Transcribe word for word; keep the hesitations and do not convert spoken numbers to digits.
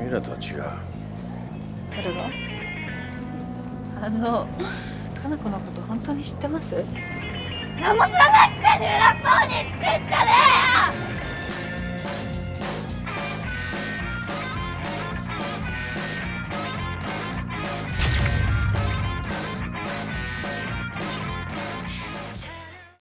君らとは違う。 誰が？あのかな子のこと本当に知ってます？ 何も知らないくせに偉そうに言ってん